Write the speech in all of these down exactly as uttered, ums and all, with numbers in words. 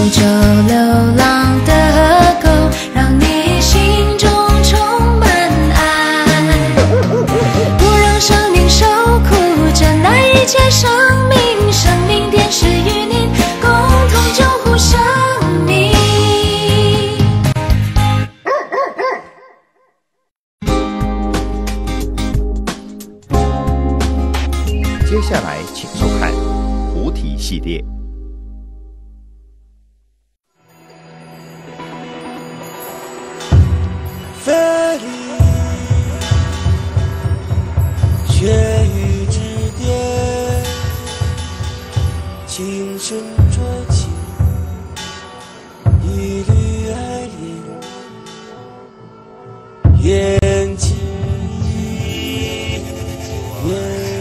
舟流浪的河沟，让你心中充满爱，不让生命受苦，珍爱一切生命，生命电视与您共同救护生命。 接下来请收看菩提系列。 飞离雪域之巅，轻声啜泣一缕爱恋，缘起缘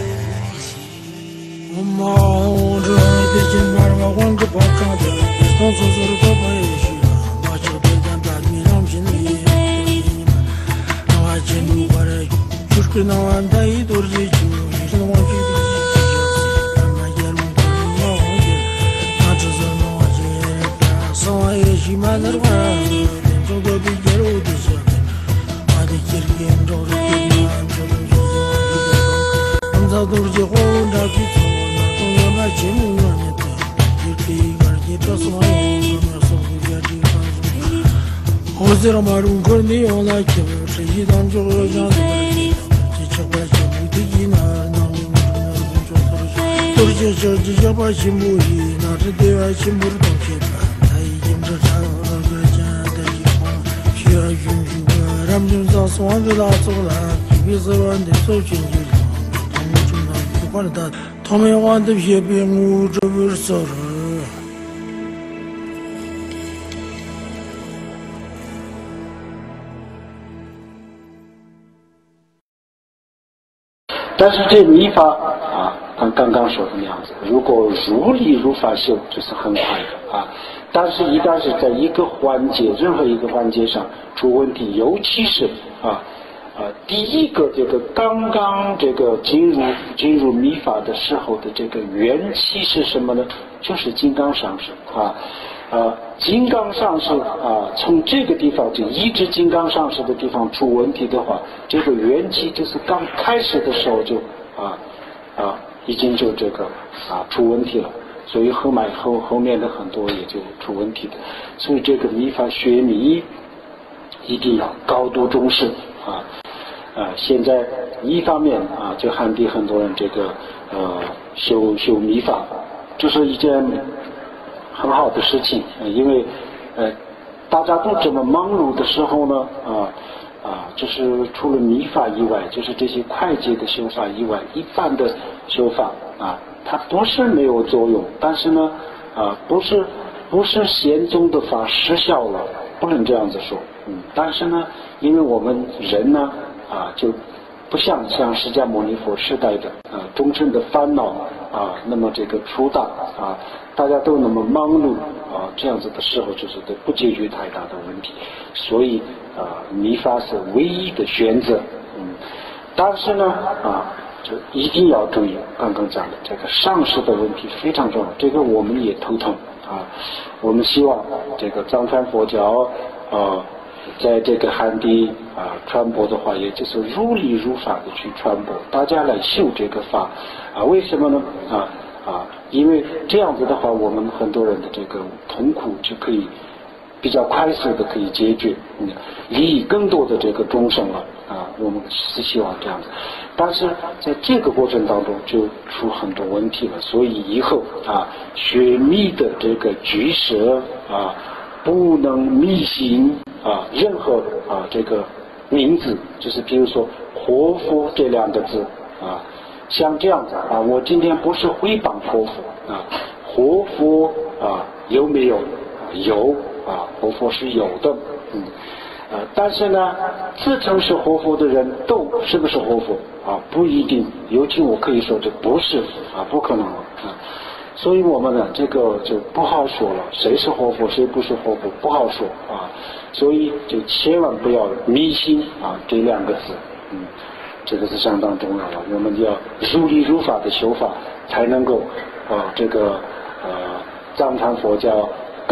起。我冒着别进把我混个跑场的，从所说的都不也许，我就对咱把你让心里。Çünkü navanda iyi durdu içiyor. İşte o vakit içiyor. Ama yerim koyuyor. Acızın o acıyla. Sana erişimeler var. Çok da bir yer oldu zaten. Hadi kirgin doğru gitmem. Çolun sözü. Amza duracak onda bir sonra. Sonra çemin yanıtı. Kirgin var gita sana yolun. Sonra geldi fazla. Hozir amarun kurni ola kevir. Şeyden çok özen. Jabashimuri, Natadeva Shimurdo Chepa, Taijim Rata, Shia Jumjuga, Ramjun Zaswan, the last of that, Visavan, the social Tommy, Tommy want the shipping over sorrow. 但是这米法啊，跟刚刚说的那样子，如果如理如法修，就是很快的啊。但是一旦是在一个环节，任何一个环节上出问题，尤其是啊啊第一个这个刚刚这个进入进入米法的时候的这个缘起是什么呢？就是金刚上师啊。呃，金刚上师啊，从这个地方就一直金刚上师的地方出问题的话，这个缘起就是刚开始的时候就啊啊已经就这个啊出问题了，所以后面后后面的很多也就出问题的，所以这个密法学密一定要高度重视啊啊！现在一方面啊，就汉地很多人这个呃修修密法，就是一件很好的事情，因为呃大家都这么忙碌的时候呢，啊啊，就是除了密法以外，就是这些会计的修法以外，一般的修法啊，它不是没有作用，但是呢，啊，不是不是显宗的法失效了，不能这样子说，嗯，但是呢，因为我们人呢，啊，就不像像释迦牟尼佛时代的啊众生的烦恼啊，那么这个粗大啊。大家都那么忙碌啊，这样子的时候就是都不解决太大的问题，所以啊，密法是唯一的选择。嗯，但是呢啊，就一定要注意刚刚讲的这个上师的问题非常重要，这个我们也头疼啊。我们希望这个藏传佛教啊，在这个汉地啊传播的话，也就是如理如法的去传播，大家来修这个法啊。为什么呢？啊啊。因为这样子的话，我们很多人的这个痛苦就可以比较快速的可以解决，嗯，利益更多的这个众生了啊。我们是希望这样子，但是在这个过程当中就出很多问题了，所以以后啊，学密的这个居舍啊，不能迷信啊任何啊这个名字，就是比如说活佛这两个字啊。像这样子啊，我今天不是诽谤活佛啊，活佛啊有没有？有啊，活佛是有的，嗯，呃，但是呢，自称是活佛的人都是不是活佛啊？不一定，尤其我可以说这不是啊，不可能啊，所以我们呢，这个就不好说了，谁是活佛，谁不是活佛，不好说啊，所以就千万不要迷信啊这两个字，嗯。这个是相当重要的，我们要如理如法的修法，才能够啊、呃、这个呃藏传佛教更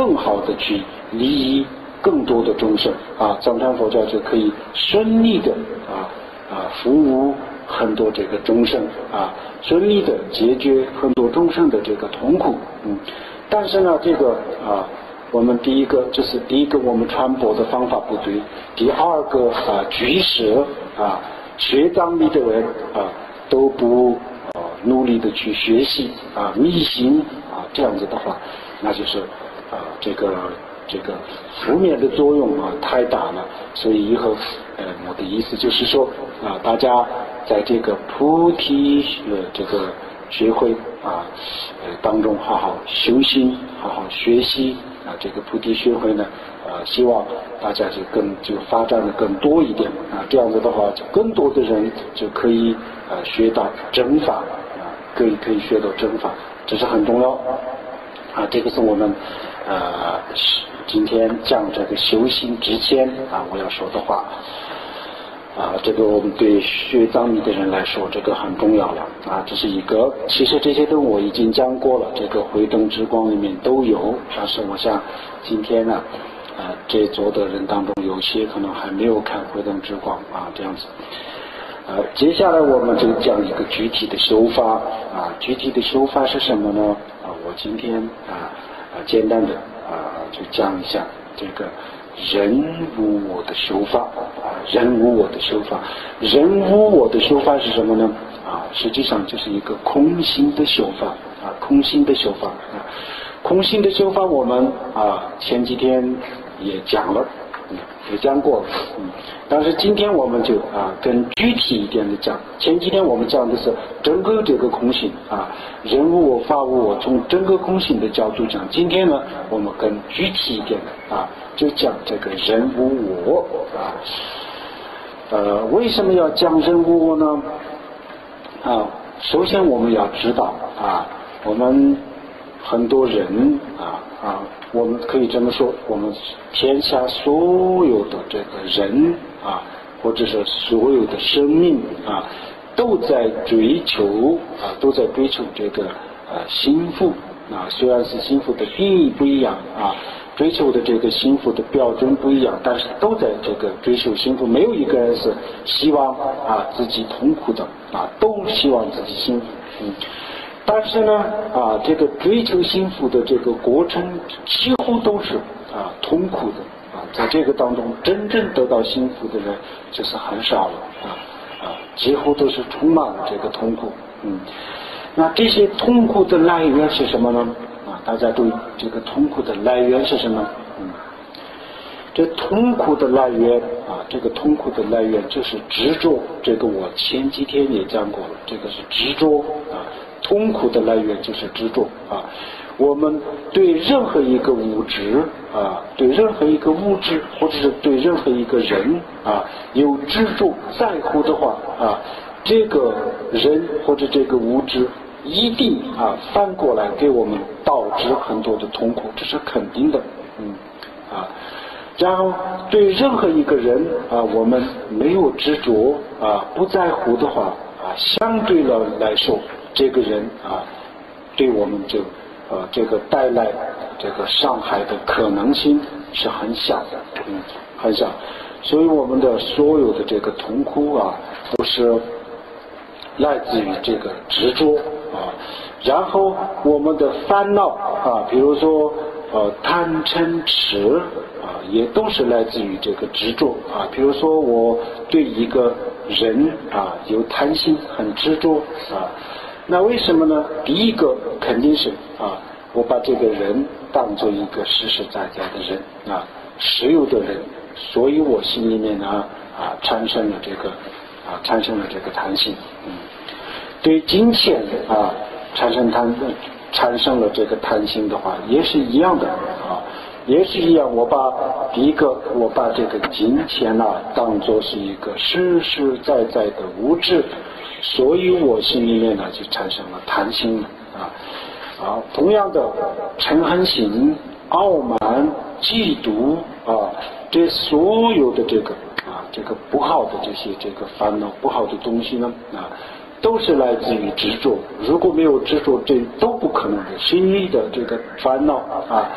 更好的去利益更多的众生啊，藏传佛教就可以顺利的啊啊服务很多这个众生啊，顺利的解决很多众生的这个痛苦。嗯，但是呢，这个啊，我们第一个这是第一个我们传播的方法不对，第二个啊，居士啊，学藏密的人啊都不啊努力的去学习啊密心啊，这样子的话，那就是啊这个。这个负面的作用啊太大了，所以以后呃我的意思就是说啊，大家在这个菩提呃这个学会啊呃当中好好修心，好好学习啊，这个菩提学会呢啊，希望大家就更就发展的更多一点啊，这样子的话，就更多的人就可以啊学到正法啊，可以可以学到正法，这是很重要啊，这个是我们呃。今天讲这个修行之前啊，我要说的话啊，这个我们对学藏密的人来说，这个很重要了啊。这是一个，其实这些都我已经讲过了，这个慧灯之光里面都有。但是我想今天呢，啊，这座的人当中有些可能还没有看慧灯之光啊，这样子。呃，接下来我们就讲一个具体的修法啊，具体的修法是什么呢？啊，我今天啊啊简单的。啊，就讲一下这个人无我的修法啊，人无我的修法，人无我的修法是什么呢？啊，实际上就是一个空性的修法啊，空性的修法啊，空性的修法我们啊前几天也讲了，嗯，也讲过了，嗯，但是今天我们就啊更具体一点的讲。前几天我们讲的是整个这个空性啊，人无我，法无我，从整个空性的角度讲。今天呢，我们更具体一点的啊，就讲这个人无我啊。呃，为什么要讲人无我呢？啊，首先我们要知道啊，我们很多人啊啊，我们可以这么说，我们天下所有的这个人啊，或者是所有的生命啊，都在追求啊，都在追求这个呃幸福啊。虽然是幸福的定义不一样啊，追求的这个幸福的标准不一样，但是都在这个追求幸福。没有一个人是希望啊自己痛苦的啊，都希望自己幸福。嗯。但是呢，啊，这个追求幸福的这个过程几乎都是啊痛苦的啊，在这个当中真正得到幸福的人就是很少了啊啊，几乎都是充满了这个痛苦。嗯，那这些痛苦的来源是什么呢？啊，大家对这个痛苦的来源是什么？嗯，这痛苦的来源啊，这个痛苦的来源就是执着。这个我前几天也讲过了，这个是执着啊。痛苦的来源就是执着啊！我们对任何一个物质啊，对任何一个物质，或者是对任何一个人啊，有执着在乎的话啊，这个人或者这个物质一定啊反过来给我们导致很多的痛苦，这是肯定的，嗯啊。然后对任何一个人啊，我们没有执着啊，不在乎的话啊，相对了来说。这个人啊，对我们就呃这个带来这个伤害的可能性是很小的，嗯，很小。所以我们的所有的这个痛苦啊，都是来自于这个执着啊。然后我们的烦恼啊，比如说呃贪嗔痴啊，也都是来自于这个执着啊。比如说我对一个人啊有贪心，很执着啊。那为什么呢？第一个肯定是啊，我把这个人当做一个实实在在的人啊，实有的人，所以我心里面呢啊产生了这个啊产生了这个贪心。嗯，对金钱啊产生贪产生了这个贪心的话，也是一样的啊，也是一样。我把第一个我把这个金钱啊当作是一个实实在在的物质。所以我心里面呢就产生了贪心啊啊，同样的嗔恨心、傲慢、嫉妒啊，这所有的这个啊这个不好的这些这个烦恼、不好的东西呢啊，都是来自于执着。如果没有执着，这都不可能的。心里的这个烦恼啊，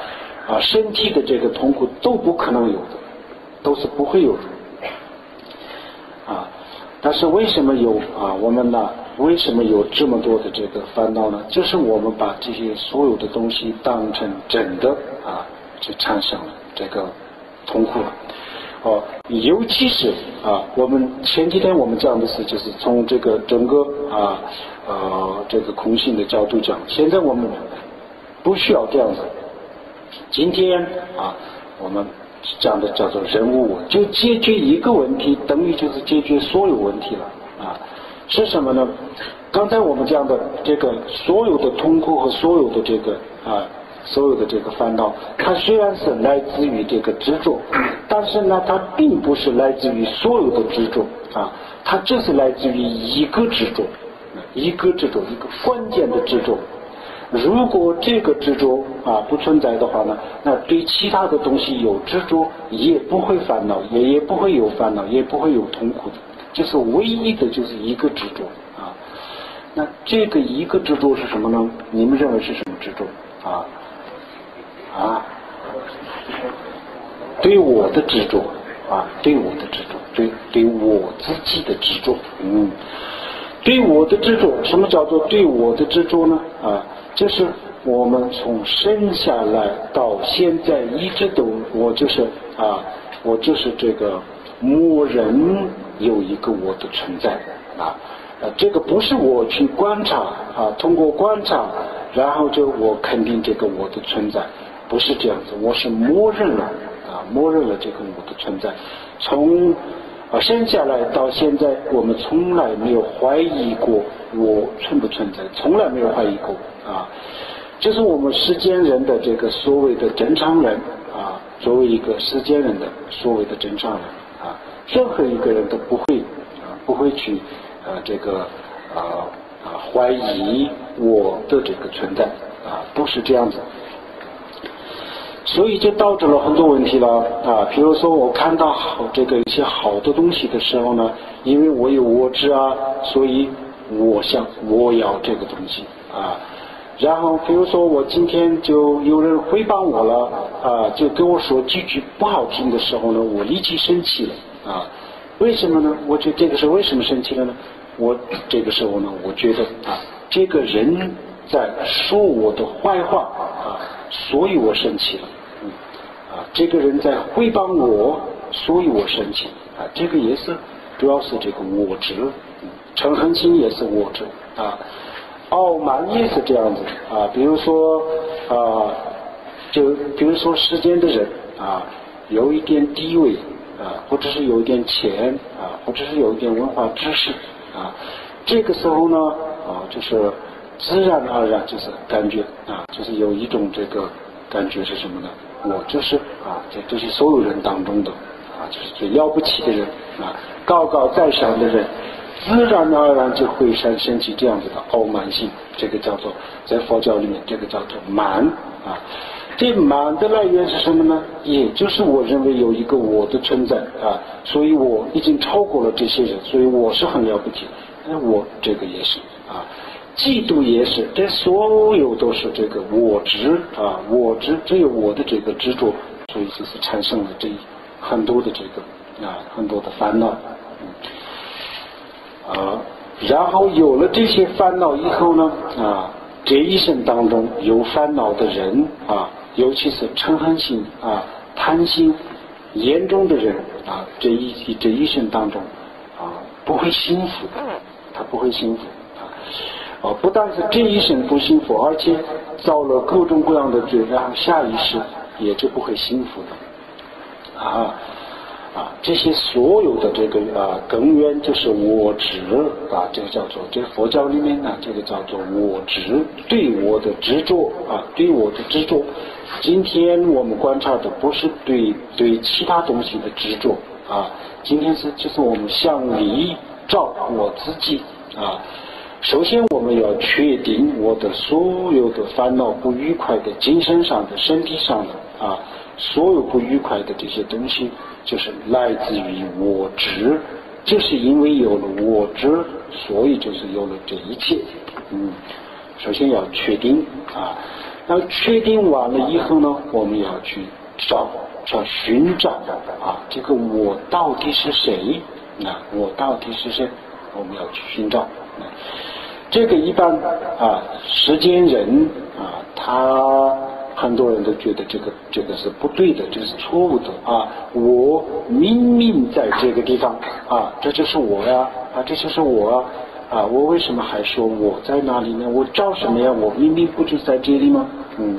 啊身体的这个痛苦都不可能有的，都是不会有的啊。但是为什么有啊？我们呢？为什么有这么多的这个烦恼呢？就是我们把这些所有的东西当成真的啊，就产生了这个痛苦了。哦，尤其是啊，我们前几天我们讲的是，就是从这个整个啊呃这个空性的角度讲，现在我们不需要这样子。今天啊，我们讲的叫做人无我，就解决一个问题，等于就是解决所有问题了啊。是什么呢？刚才我们讲的这个所有的痛苦和所有的这个啊，所有的这个烦恼，它虽然是来自于这个执着，但是呢，它并不是来自于所有的执着啊，它只是来自于一个执着，一个执着，一个关键的执着。如果这个执着啊不存在的话呢，那对其他的东西有执着，也不会烦恼，也也不会有烦恼，也不会有痛苦的。就是唯一的就是一个执着啊，那这个一个执着是什么呢？你们认为是什么执着啊？啊，对我的执着啊，对我的执着，对对我自己的执着，嗯，对我的执着，什么叫做对我的执着呢？啊，就是我们从生下来到现在一直都，我就是啊，我就是这个。默认有一个我的存在啊，呃，这个不是我去观察啊，通过观察，然后就我肯定这个我的存在，不是这样子，我是默认了啊，默认了这个我的存在，从啊生下来到现在，我们从来没有怀疑过我存不存在，从来没有怀疑过啊，这是我们世间人的这个所谓的正常人啊，作为一个世间人的所谓的正常人。啊，任何一个人都不会啊，不会去呃这个啊啊怀疑我的这个存在啊，不是这样子。所以就导致了很多问题了啊，比如说我看到好这个一些好的东西的时候呢，因为我有我执啊，所以我想我要这个东西啊。然后比如说我今天就有人诽谤我了啊，就跟我说几句不好听的时候呢，我立即生气了啊。为什么呢？我觉得这个时候为什么生气了呢？我这个时候呢，我觉得啊，这个人在说我的坏话啊，所以我生气了。嗯啊，这个人在诽谤我，所以我生气啊。这个也是主要是这个我执，嗯，嗔恨心也是我执啊。傲慢也是这样子啊，比如说啊，就比如说世间的人啊，有一点地位啊，或者是有一点钱啊，或者是有一点文化知识啊，这个时候呢啊，就是自然而然就是感觉啊，就是有一种这个感觉是什么呢？我就是啊，在这些所有人当中的啊，就是最了不起的人啊，高高在上的人。自然而然就会产生起这样子的傲慢性，这个叫做在佛教里面这个叫做慢啊。这慢的来源是什么呢？也就是我认为有一个我的存在啊，所以我已经超过了这些人，所以我是很了不起。那我这个也是啊，嫉妒也是，这所有都是这个我执啊，我执只有我的这个执着，所以就是产生了这很多的这个啊很多的烦恼。嗯啊，然后有了这些烦恼以后呢，啊，这一生当中有烦恼的人啊，尤其是嗔恨心啊、贪心严重的人啊，这一这一生当中啊，不会幸福的，他不会幸福啊，啊，不但是这一生不幸福，而且造了各种各样的罪，然后下一世也就不会幸福的，啊。啊，这些所有的这个啊根源就是我执啊，这个叫做这个佛教里面呢，这个叫做我执，对我的执着啊，对我的执着。今天我们观察的不是对对其他东西的执着啊，今天是就是我们向里照我自己啊。首先我们要确定我的所有的烦恼不愉快的精神上的身体上的啊，所有不愉快的这些东西就是来自于我执，就是因为有了我执，所以就是有了这一切。嗯，首先要确定啊， 然后确定完了以后呢，我们要去找找寻找啊，这个我到底是谁？啊，我到底是谁？我们要去寻找。啊、这个一般啊，实践人啊，他很多人都觉得这个这个是不对的，这是错误的啊！我明明在这个地方啊，这就是我呀啊，这就是我啊！啊，我为什么还说我在哪里呢？我找什么呀？我明明不就在这里吗？嗯。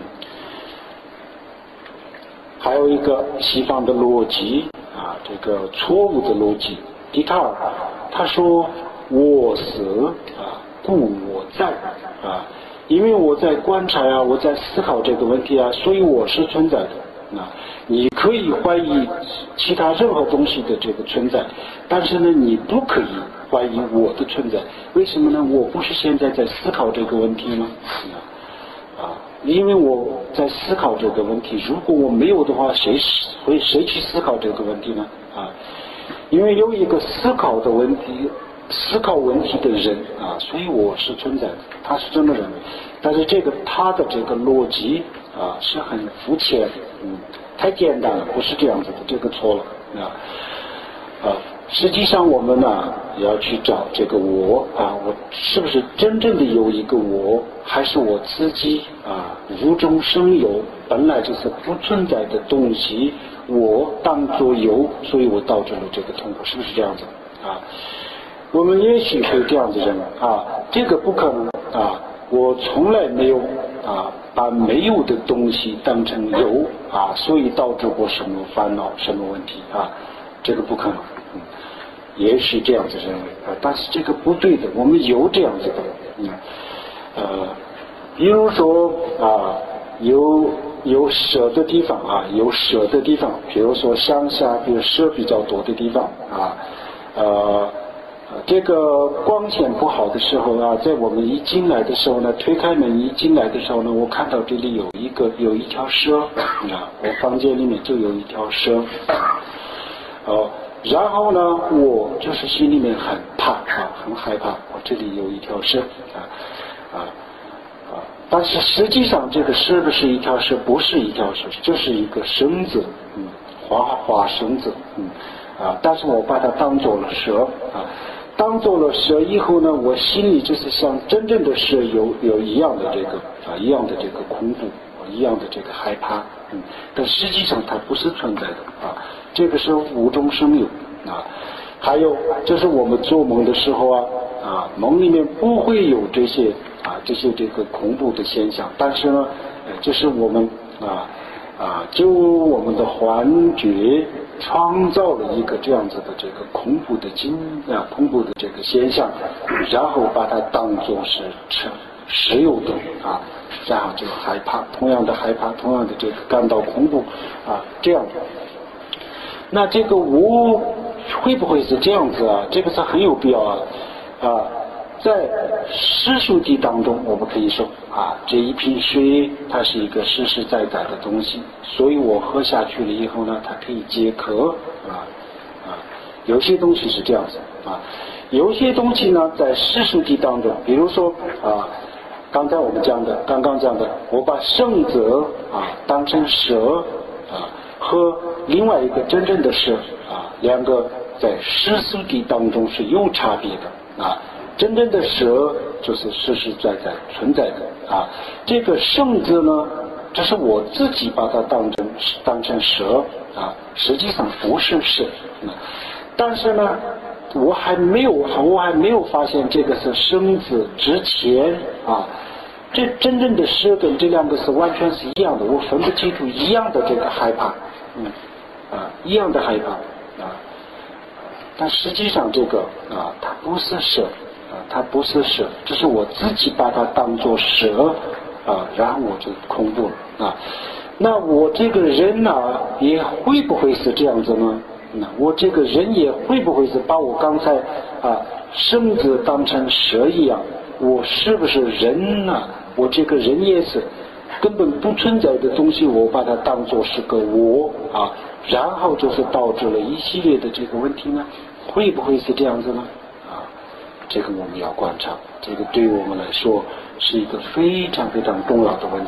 还有一个西方的逻辑啊，这个错误的逻辑，笛卡尔他说我死啊，故我在啊。因为我在观察啊，我在思考这个问题啊，所以我是存在的。啊，你可以怀疑其他任何东西的这个存在，但是呢，你不可以怀疑我的存在。为什么呢？我不是现在在思考这个问题吗？啊，因为我在思考这个问题。如果我没有的话，谁会谁去思考这个问题呢？啊，因为有一个思考的问题。思考问题的人啊，所以我是存在的，他是这么认为。但是这个他的这个逻辑啊是很肤浅，嗯，太简单了，不是这样子的，这个错了啊啊！实际上我们呢要去找这个我啊，我是不是真正的有一个我，还是我自己啊无中生有，本来就是不存在的东西，我当作有，所以我导致了这个痛苦，是不是这样子啊？我们也许会这样子认为啊，这个不可能啊，我从来没有啊把没有的东西当成有啊，所以导致过什么烦恼、什么问题啊，这个不可能。嗯，也许这样子认为啊，但是这个不对的，我们有这样子的，嗯，呃，比如说啊，有有蛇的地方啊，有蛇的地方，比如说乡下，比如蛇比较多的地方啊，呃。这个光线不好的时候啊，在我们一进来的时候呢，推开门一进来的时候呢，我看到这里有一个有一条蛇啊，我房间里面就有一条蛇，哦，然后呢，我就是心里面很怕啊，很害怕，我这里有一条蛇啊啊啊，但是实际上这个是不是一条蛇？不是一条蛇，就是一个绳子，嗯，花花绳子，嗯啊，但是我把它当做了蛇啊。当做了蛇以后呢，我心里就是像真正的蛇有有一样的这个啊，一样的这个恐怖，一样的这个害怕，嗯，但实际上它不是存在的啊，这个是无中生有啊。还有就是我们做梦的时候啊啊，梦里面不会有这些啊这些这个恐怖的现象，但是呢，呃，就是我们啊啊，就我们的幻觉。创造了一个这样子的这个恐怖的经啊，恐怖的这个现象，然后把它当作是实实有的啊，然后就害怕，同样的害怕，同样的这个感到恐怖啊，这样。那这个我会不会是这样子啊？这个是很有必要啊啊，在实属地当中，我们可以说啊，这一瓶水它是一个实实在在的东西，所以我喝下去了以后呢，它可以解渴啊啊。有些东西是这样子啊，有些东西呢，在实属地当中，比如说啊，刚才我们讲的，刚刚讲的，我把圣者啊当成蛇啊，和另外一个真正的蛇啊，两个在实属地当中是有差别的啊。真正的蛇就是实实在在存在的啊，这个圣字呢，这是我自己把它当成当成蛇啊，实际上不是蛇啊，但是呢，我还没有我还没有发现这个是圣字之前啊，这真正的蛇跟这两个是完全是一样的，我分不清楚一样的这个害怕，嗯啊，一样的害怕啊，但实际上这个啊，它不是蛇。啊，它不是蛇，这是我自己把它当作蛇啊，然后我就恐怖了啊。那我这个人呢、啊，也会不会是这样子呢？那我这个人也会不会是把我刚才啊绳子当成蛇一样？我是不是人呢、啊？我这个人也是根本不存在的东西，我把它当作是个我啊，然后就是导致了一系列的这个问题呢？会不会是这样子呢？这个我们要观察，这个对于我们来说是一个非常非常重要的问题了。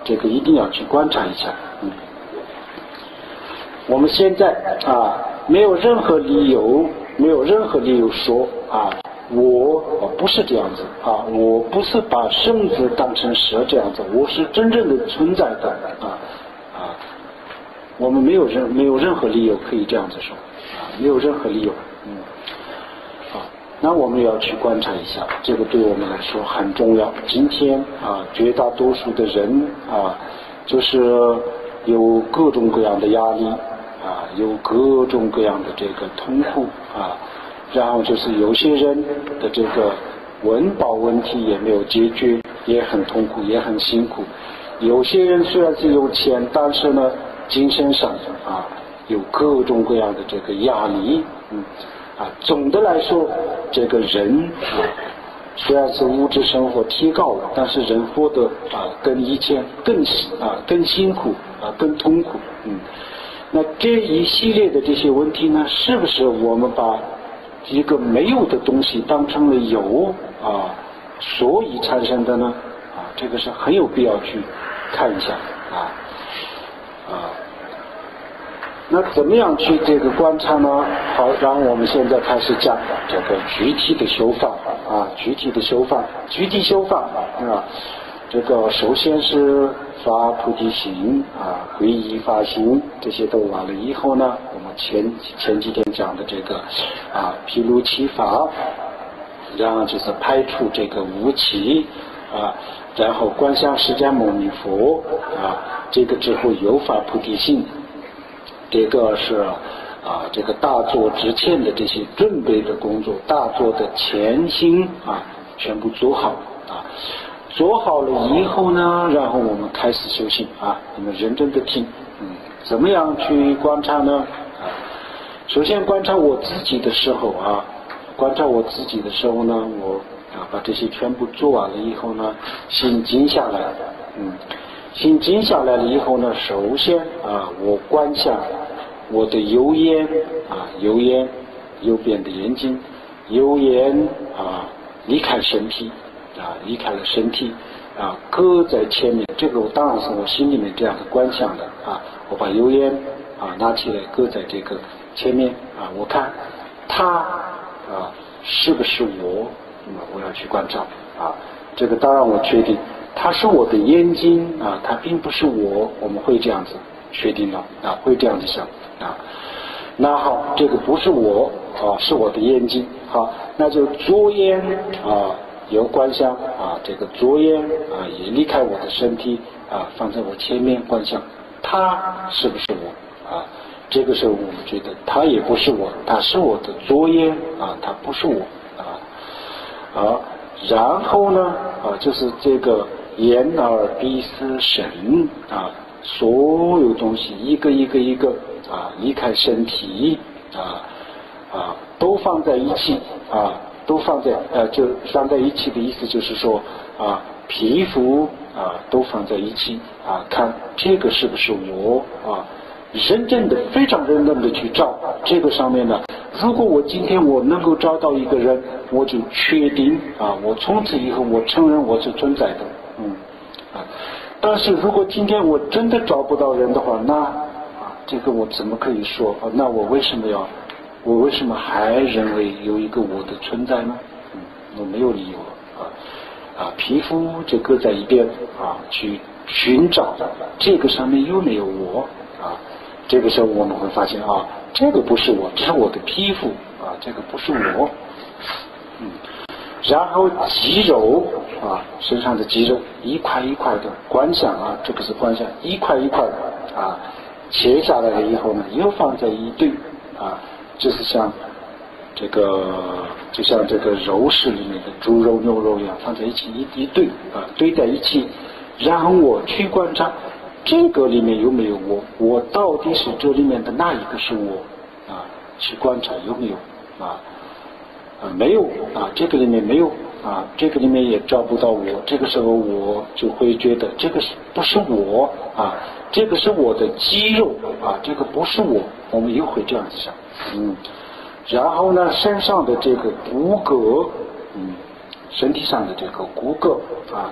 这个一定要去观察一下。嗯，我们现在啊，没有任何理由，没有任何理由说啊，我不是这样子啊，我不是把圣子当成蛇这样子，我是真正的存在的啊啊，我们没有任没有任何理由可以这样子说啊，没有任何理由。嗯，啊，那我们要去观察一下，这个对我们来说很重要。今天啊，绝大多数的人啊，就是有各种各样的压力啊，有各种各样的这个痛苦啊，然后就是有些人的这个温饱问题也没有解决，也很痛苦，也很辛苦。有些人虽然是有钱，但是呢，精神上啊有各种各样的这个压力。嗯，啊，总的来说，这个人啊，虽然是物质生活提高了，但是人活得啊跟以前更啊更辛苦啊更痛苦。嗯，那这一系列的这些问题呢，是不是我们把一个没有的东西当成了有啊，所以产生的呢？啊，这个是很有必要去看一下啊啊。那怎么样去这个观察呢？好，让我们现在开始讲这个具体的修法啊，具体的修法，具体修法啊。这个首先是发菩提心啊，皈依发心，这些都完了以后呢，我们前前几天讲的这个啊毗卢七法，然后就是排除这个无气啊，然后观想释迦牟尼佛啊，这个之后有发菩提心。这个是啊，这个大坐之前的这些准备的工作，大坐的前行啊，全部做好啊。做好了以后呢，然后我们开始修行啊。你们认真的听，嗯，怎么样去观察呢？啊，首先观察我自己的时候啊，观察我自己的时候呢，我啊把这些全部做完了以后呢，心静下来，嗯。心静下来了以后呢，首先啊，我观想我的右眼啊，右眼右边的眼睛，右眼啊离开身体啊，离开了身体啊，搁在前面。这个我当然是我心里面这样的观想的啊。我把右眼啊拿起来，搁在这个前面啊，我看它啊是不是我？那么我要去观察啊。这个当然我确定。它是我的眼睛啊，它并不是我，我们会这样子确定了啊，会这样子想啊。那好，这个不是我啊，是我的眼睛。好，那就左眼啊有观想啊，这个左眼啊也离开我的身体啊，放在我前面观想，它是不是我啊？这个时候我们觉得它也不是我，它是我的左眼啊，它不是我啊。好，然后呢啊，就是这个。眼耳鼻舌身啊，所有东西一个一个一个啊离开身体啊啊都放在一起啊，都放在呃就放在一起的意思就是说啊皮肤啊都放在一起啊，看这个是不是我啊，认真的非常认真的去找这个上面呢。如果我今天我能够找到一个人，我就确定啊，我从此以后我承认我是存在的。嗯，啊，但是如果今天我真的找不到人的话，那啊，这个我怎么可以说啊？那我为什么要，我为什么还认为有一个我的存在呢？嗯，我没有理由了啊啊，皮肤就搁在一边啊，去寻找这个上面有没有我啊？这个时候我们会发现啊，这个不是我，这是我的皮肤啊，这个不是我，嗯。然后肌肉啊，身上的肌肉一块一块的观想啊，这个是观想，一块一块的啊，切下来了以后呢，又放在一堆啊，就是像这个，就像这个肉食里面的猪肉、牛肉一样，放在一起一一堆啊，堆在一起，然后我去观察这个里面有没有我，我到底是这里面的哪一个是我啊？去观察有没有啊？啊，没有啊，这个里面没有啊，这个里面也找不到我。这个时候我就会觉得这个是不是我啊？这个是我的肌肉啊，这个不是我。我们又会这样子想，嗯。然后呢，身上的这个骨骼，嗯，身体上的这个骨骼啊，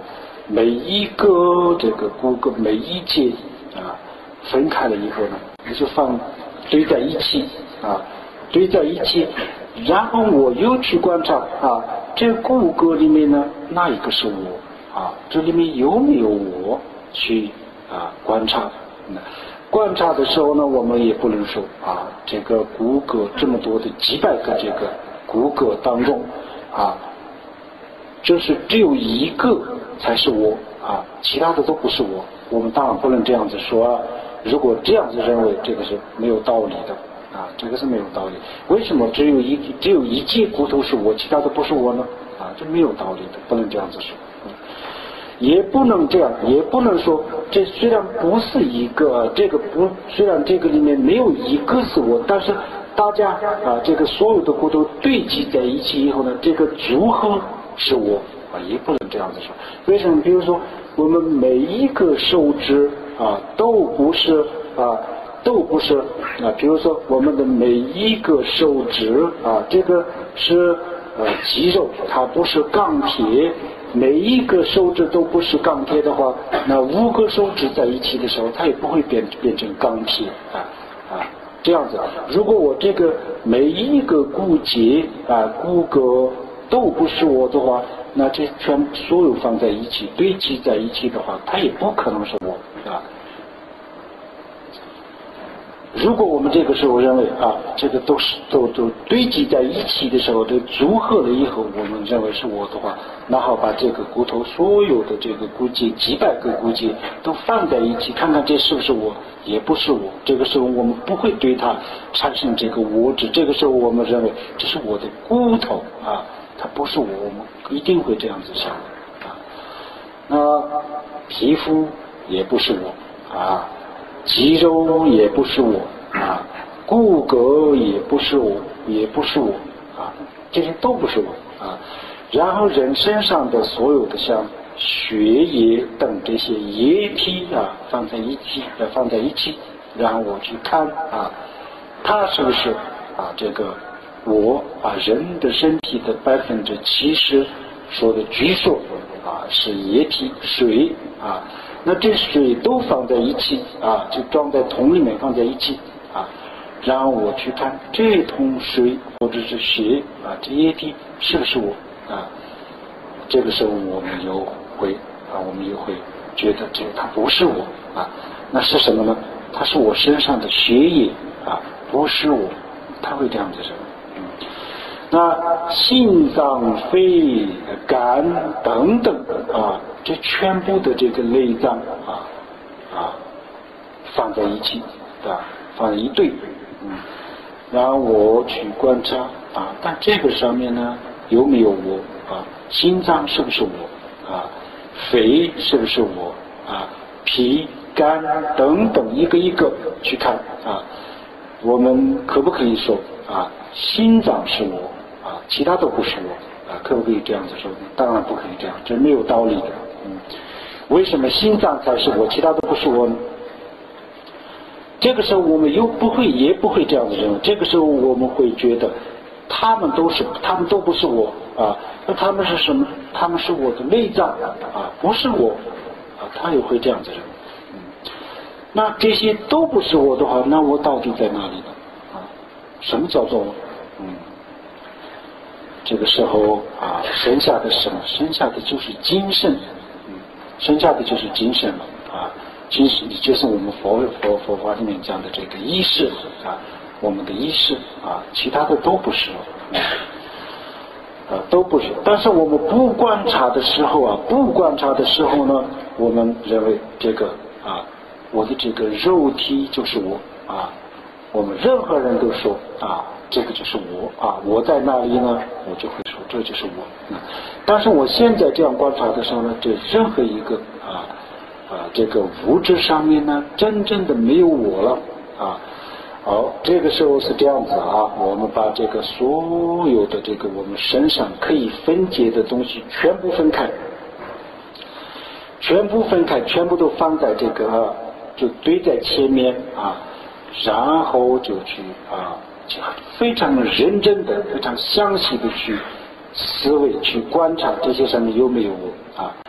每一个这个骨骼每一节啊分开了以后呢，我就放堆在一起啊，堆在一起，然后我又去观察啊，这骨骼里面呢哪一个是我啊？这里面有没有我去啊观察？那观察的时候呢，我们也不能说啊，这个骨骼这么多的几百个这个骨骼当中啊，就是只有一个才是我啊，其他的都不是我。我们当然不能这样子说啊，如果这样子认为，这个是没有道理的啊，这个是没有道理。为什么只有一只有一节骨头是我，其他的不是我呢？啊，这没有道理的，不能这样子说。嗯，也不能这样，也不能说这虽然不是一个，这个不虽然这个里面没有一个是我，但是大家啊，这个所有的骨头堆积在一起以后呢，这个组合是我啊，也不能这样子说。为什么？比如说我们每一个手指啊，都不是啊，都不是啊。比如说我们的每一个手指啊，这个是呃肌肉，它不是钢铁。每一个手指都不是钢铁的话，那五个手指在一起的时候，它也不会变变成钢铁啊啊这样子。如果我这个每一个骨节啊骨骼都不是我的话，那这全所有放在一起堆积在一起的话，它也不可能是我啊。如果我们这个时候认为啊，这个都是都都堆积在一起的时候，都组合了以后，我们认为是我的话，那好，把这个骨头所有的这个骨节几百个骨节都放在一起，看看这是不是我，也不是我。这个时候我们不会对它产生这个我执，这个时候我们认为这是我的骨头啊，它不是我，我们一定会这样子想啊。那皮肤也不是我啊。肌肉也不是我啊，骨骼也不是我，也不是我啊，这些都不是我啊。然后人身上的所有的像血液等这些液体啊，放在一起，呃，放在一起，然后我去看啊，它是不是啊这个我啊人的身体的百分之七十说的据说啊是液体水啊。那这水都放在一起啊，就装在桶里面放在一起啊，然后我去看这桶水或者是血啊，这液体是不是我啊？这个时候我们又会啊，我们又会觉得这个它不是我啊，那是什么呢？它是我身上的血液啊，不是我，它会这样子认为。嗯，那心脏、肺、肝等等啊。这全部的这个内脏啊啊放在一起啊，放在一堆，嗯，然后我去观察啊，但这个上面呢有没有我啊？心脏是不是我啊？肺是不是我啊？脾、肝等等一个一个去看啊，我们可不可以说啊，心脏是我啊，其他都不是我啊？可不可以这样子说？当然不可以这样，这没有道理的。嗯，为什么心脏才是我，其他都不是我呢？这个时候我们又不会，也不会这样子认为。这个时候我们会觉得，他们都是，他们都不是我啊。那他们是什么？他们是我的内脏啊，不是我啊。他也会这样子认为。嗯，那这些都不是我的话，那我到底在哪里呢？啊，什么叫做我？嗯。这个时候啊，剩下的是什么？剩下的就是精神。剩下的就是精神了啊，精神就是我们佛佛佛法里面讲的这个意识啊，我们的意识啊，其他的都不是，啊都不是。但是我们不观察的时候啊，不观察的时候呢，我们认为这个啊，我的这个肉体就是我啊，我们任何人都说啊，这个就是我啊，我在哪里呢？我就会说这就是我。嗯，但是我现在这样观察的时候呢，这任何一个啊啊这个物质上面呢，真正的没有我了啊。好，这个时候是这样子啊，我们把这个所有的这个我们身上可以分解的东西全部分开，全部分开，全部都放在这个、啊、就堆在前面啊，然后就去啊。非常认真的、非常详细的去思维、去观察这些上面有没有我啊？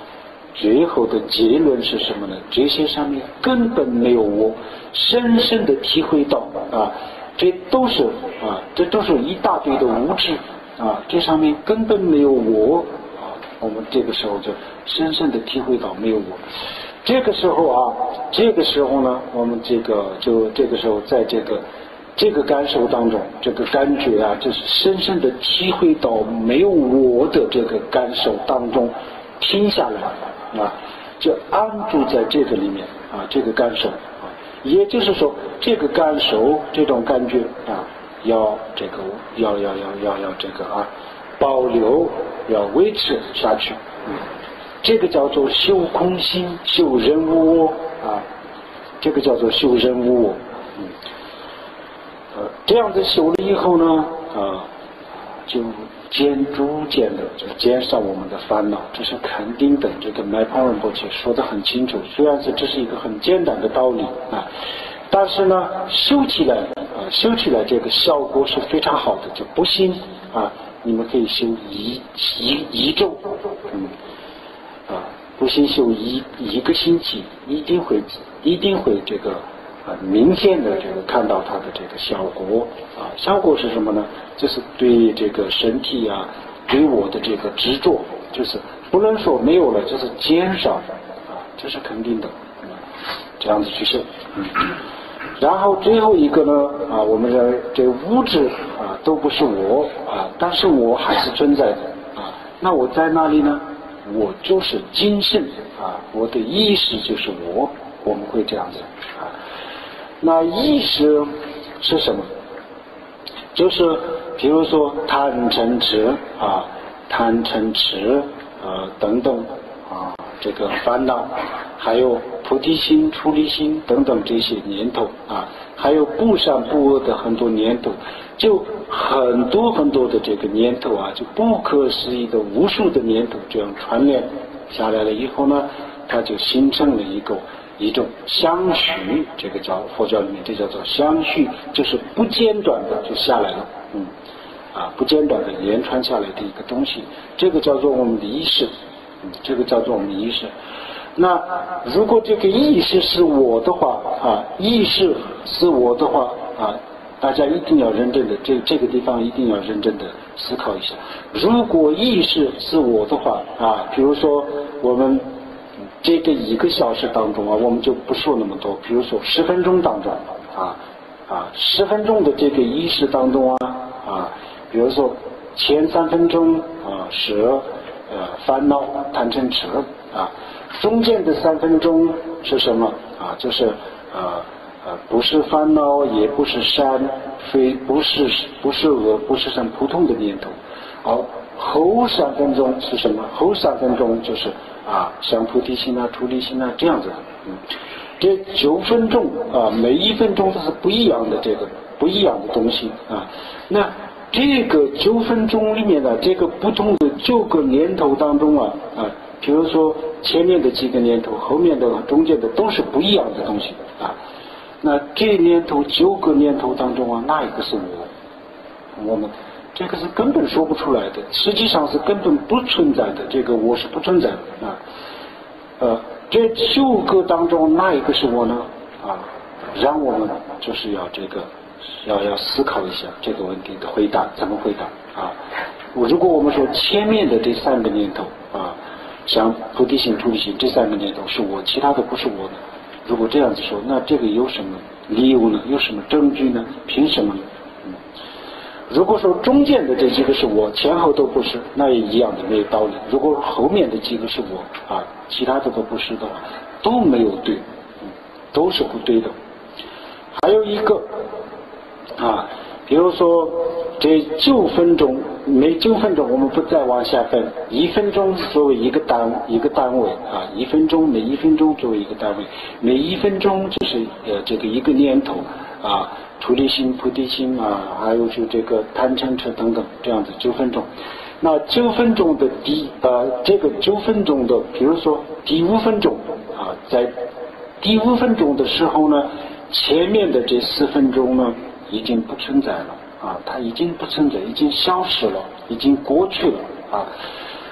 最后的结论是什么呢？这些上面根本没有我，深深的体会到啊，这都是啊，这都是一大堆的无知啊，这上面根本没有我啊，我们这个时候就深深的体会到没有我。这个时候啊，这个时候呢，我们这个就这个时候在这个这个感受当中，这个感觉啊，就是深深的体会到没有我的这个感受当中停下来啊，就安住在这个里面啊，这个感受啊，也就是说，这个感受这种感觉啊，要这个要要要要要这个啊，保留，要维持下去。嗯，这个叫做修空心，修人无我啊，这个叫做修人无我。嗯，呃，这样子修了以后呢，啊，就渐逐渐的就减少我们的烦恼，这是肯定的。这个麦庞仁波切说得很清楚，虽然是这是一个很简单的道理啊，但是呢，修起来啊，修起来这个效果是非常好的。就不信啊，你们可以修一一一周，嗯。啊，不信修一一个星期，一定会一定会这个啊明显的这个看到它的这个效果啊。效果是什么呢？就是对这个身体啊，对我的这个执着，就是不能说没有了，就是减少啊，这是肯定的。嗯，这样子去修。嗯，然后最后一个呢啊，我们的这物质啊都不是我啊，但是我还是存在的啊。那我在哪里呢？我就是精神啊，我的意识就是我，我们会这样子啊。那意识是什么？就是比如说贪嗔痴啊，贪嗔痴呃等等啊，这个烦恼，还有菩提心、出离心等等这些念头啊，还有不善不恶的很多念头。就很多很多的这个念头啊，就不可思议的无数的念头这样串联下来了以后呢，它就形成了一个一种相续，这个叫佛教里面这叫做相续，就是不间断的就下来了，嗯，啊，不间断的连串下来的一个东西，这个叫做我们的意识，嗯，这个叫做我们的意识。那如果这个意识是我的话啊，意识是我的话啊。大家一定要认真的，这这个地方一定要认真的思考一下。如果意识是我的话啊，比如说我们这个一个小时当中啊，我们就不说那么多。比如说十分钟当中啊啊，十分钟的这个意识当中啊啊，比如说前三分钟啊是呃烦恼贪嗔痴啊，中间的三分钟是什么啊？就是呃。呃，不是烦恼，也不是善，非不是不是恶，不是很普通的念头。好，后三分钟是什么？后三分钟就是啊，像菩提心啊、出离心啊这样子的。嗯，这九分钟啊，每一分钟都是不一样的这个不一样的东西啊。那这个九分钟里面的这个不同的九个念头当中啊啊，比如说前面的几个念头，后面的、中间的都是不一样的东西啊。那这念头九个念头当中啊，哪一个是我？我们这个是根本说不出来的，实际上是根本不存在的，这个我是不存在的啊。呃，这九个当中哪一个是我呢？啊，让我们就是要这个要要思考一下这个问题的回答怎么回答啊？如果我们说前面的这三个念头啊，像菩提心、出离心这三个念头是我，其他的不是我的。如果这样子说，那这个有什么理由呢？有什么证据呢？凭什么呢？嗯，如果说中间的这几个是我，前后都不是，那也一样的没有道理。如果后面的几个是我啊，其他的都不是的话，都没有对，嗯，都是不对的。还有一个啊，比如说这九分钟，每九分钟我们不再往下分，一分钟作为一个单一个单位啊，一分钟每一分钟作为一个单位，每一分钟就是呃这个一个念头啊，出离心、菩提心啊，还有就这个贪嗔痴等等，这样子九分钟。那九分钟的第呃这个九分钟的，比如说第五分钟啊，在第五分钟的时候呢，前面的这四分钟呢已经不存在了。啊，它已经不存在，已经消失了，已经过去了啊。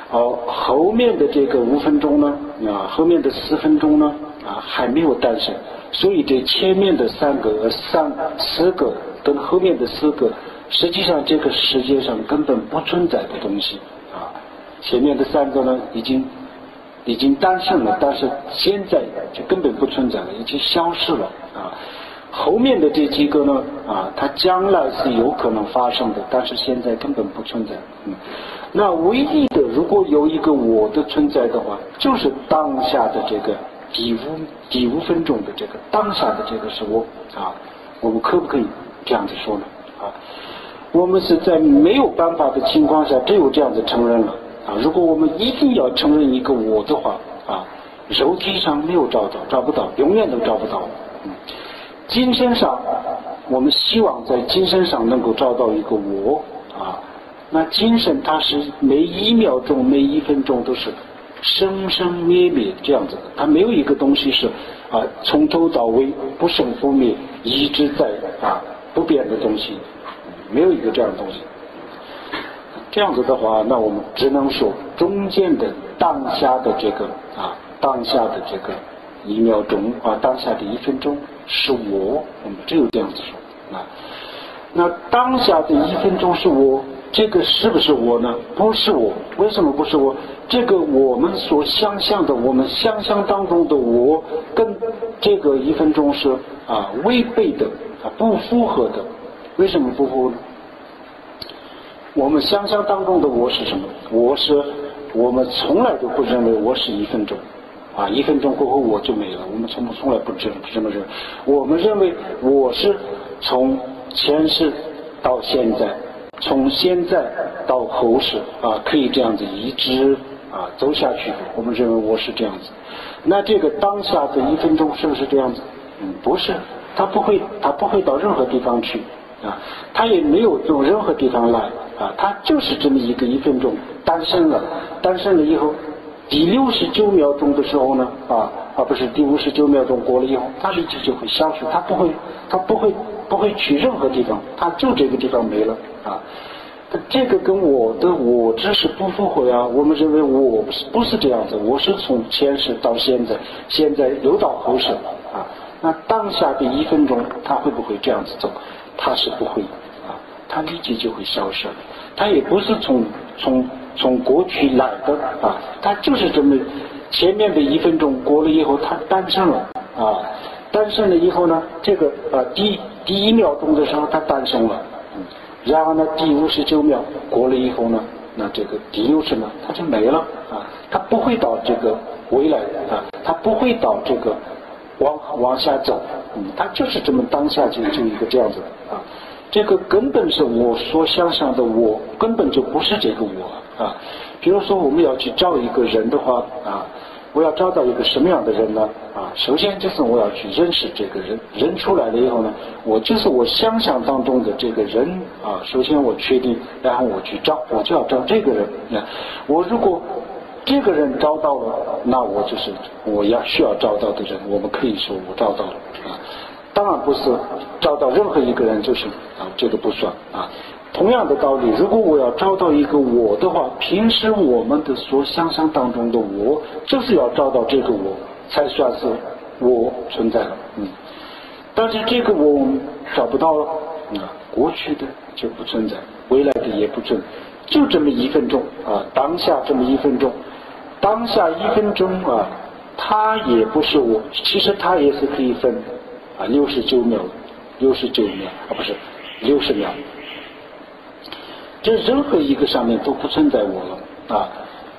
哦，后面的这个五分钟呢，啊，后面的四分钟呢，啊，还没有诞生，所以这前面的三个、三四个跟后面的四个，实际上这个世界上根本不存在的东西啊。前面的三个呢，已经已经诞生了，但是现在就根本不存在了，已经消失了啊。后面的这几个呢，啊，它将来是有可能发生的，但是现在根本不存在。嗯，那唯一的，如果有一个我的存在的话，就是当下的这个第五第五分钟的这个当下的这个是我啊，我们可不可以这样子说呢？啊，我们是在没有办法的情况下，只有这样子承认了啊。如果我们一定要承认一个我的话啊，肉体上没有找到，找不到，永远都找不到。嗯。精神上，我们希望在精神上能够找到一个我啊。那精神它是每一秒钟、每一分钟都是生生灭灭这样子的，它没有一个东西是啊从头到尾不生不灭，一直在啊不变的东西，没有一个这样的东西。这样子的话，那我们只能说中间的当下的这个啊当下的这个一秒钟啊当下的一分钟。是我，我们只有这样子说啊。那当下的一分钟是我，这个是不是我呢？不是我。为什么不是我？这个我们所想象的，我们想象当中的我，跟这个一分钟是啊违背的啊，不符合的。为什么不符合呢？我们想象当中的我是什么？我是我们从来都不认为我是一分钟。啊，一分钟过后我就没了。我们从从来不这不这么认为，我们认为我是从前世到现在，从现在到后世啊，可以这样子一直啊走下去。我们认为我是这样子。那这个当下的一分钟是不是这样子？嗯，不是，它不会，它不会到任何地方去啊，它也没有从任何地方来啊，它就是这么一个一分钟诞生了，诞生了以后。第六十九秒钟的时候呢，啊，而不是第五十九秒钟过了以后，它立即就会消失，它不会，它不会，不会去任何地方，它就这个地方没了啊。这个跟我的我知识不符合啊。我们认为我不是这样子，我是从前世到现在，现在又到后世啊。那当下的一分钟，它会不会这样子走？它是不会啊，它立即就会消失了。它也不是从从。从过去来的啊，它就是这么前面的一分钟过了以后，它诞生了啊，诞生了以后呢，这个啊第第一秒钟的时候它诞生了，嗯，然后呢第五十九秒过了以后呢，那这个第六十秒它就没了啊，它不会到这个未来啊，它不会到这个往往下走，嗯，它就是这么当下就就一个这样子啊。这个根本是我所想象的我，根本就不是这个我啊。比如说我们要去找一个人的话啊，我要找到一个什么样的人呢？啊，首先就是我要去认识这个人，人出来了以后呢，我就是我想象当中的这个人啊。首先我确定，然后我去找，我就要找这个人。啊，我如果这个人找到了，那我就是我要需要找到的人，我们可以说我找到了啊。当然不是找到任何一个人就是啊，这个不算啊。同样的道理，如果我要找到一个我的话，平时我们的所想象当中的我，就是要找到这个我，才算是我存在了。嗯，但是这个我找不到了，啊，过去的就不存在，未来的也不存在，就这么一分钟啊，当下这么一分钟，当下一分钟啊，它也不是我，其实它也是可以分。啊，六十九秒，六十九秒啊，不是六十秒，这任何一个上面都不存在我了啊。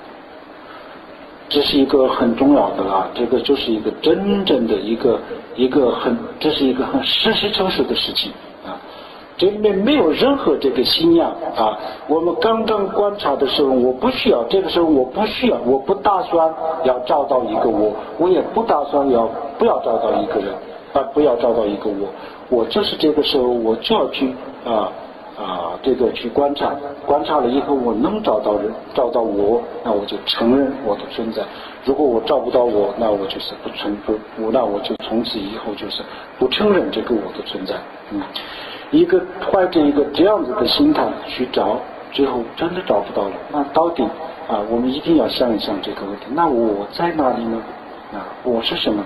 这是一个很重要的啊，这个就是一个真正的一个一个很，这是一个很实事求是的事情啊。这里面没有任何这个信仰啊。我们刚刚观察的时候，我不需要，这个时候我不需要，我不打算要找到一个我，我也不打算要不要找到一个人。啊，不要找到一个我，我就是这个时候我就要去啊啊这个去观察，观察了以后我能找到人，找到我，那我就承认我的存在。如果我找不到我，那我就是不存不，那我就从此以后就是不承认这个我的存在。嗯，一个怀着一个这样子的心态去找，最后真的找不到了，那到底啊，我们一定要想一想这个问题。那我在哪里呢？啊，我是什么？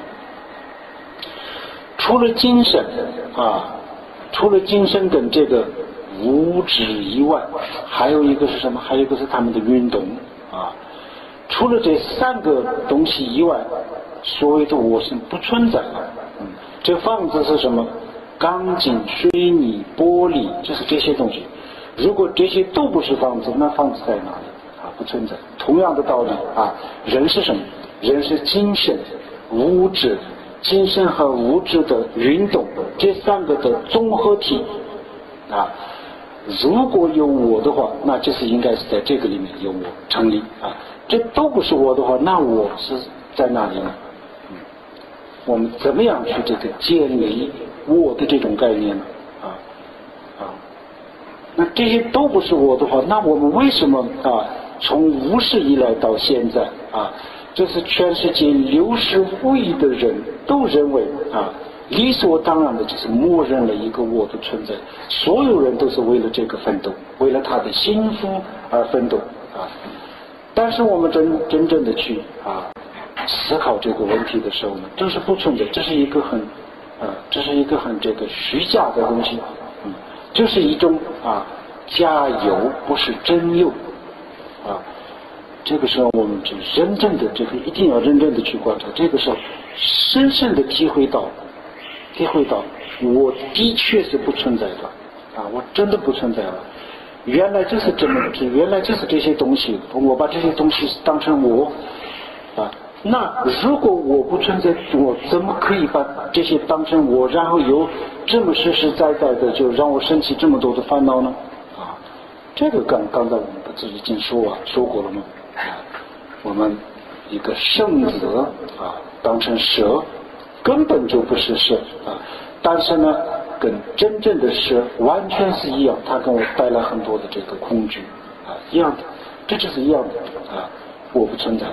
除了精神啊，除了精神跟这个物质以外，还有一个是什么？还有一个是他们的运动啊。除了这三个东西以外，所谓的我是不存在的。嗯，这房子是什么？钢筋、水泥、玻璃，就是这些东西。如果这些都不是房子，那房子在哪里？啊，不存在。同样的道理啊，人是什么？人是精神、物质。精神和物质的运动，这三个的综合体啊，如果有我的话，那就是应该是在这个里面有我成立啊。这都不是我的话，那我是在哪里呢？嗯，我们怎么样去这个建立我的这种概念呢？啊啊，那这些都不是我的话，那我们为什么啊，从无始以来到现在啊？这是全世界六十五亿的人都认为啊，理所当然的就是默认了一个我的存在，所有人都是为了这个奋斗，为了他的幸福而奋斗啊。但是我们真真正的去啊思考这个问题的时候呢，这是不存在，这是一个很啊，这是一个很这个虚假的东西，嗯，就是一种啊假有，不是真有啊。这个时候，我们就认真的，这个一定要认真的去观察。这个时候，深深的体会到，体会到，我的确是不存在的，啊，我真的不存在了。原来就是这么，原来就是这些东西，我把这些东西当成我，啊，那如果我不存在，我怎么可以把这些当成我，然后有这么实实在在的就让我生起这么多的烦恼呢？啊，这个刚刚才我们不是已经说啊说过了吗？啊，我们一个圣子啊当成蛇，根本就不是蛇啊，但是呢，跟真正的蛇完全是一样，它给我带来很多的这个恐惧啊，一样的，这就是一样的啊，我不存在